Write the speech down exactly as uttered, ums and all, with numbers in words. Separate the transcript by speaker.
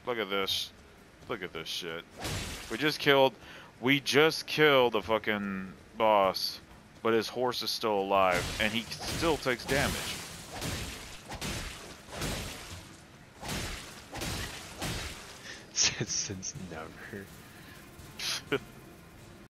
Speaker 1: Look at this. Look at this shit. We just killed... We just killed a fucking boss, but his horse is still alive, and he still takes damage.
Speaker 2: Since never.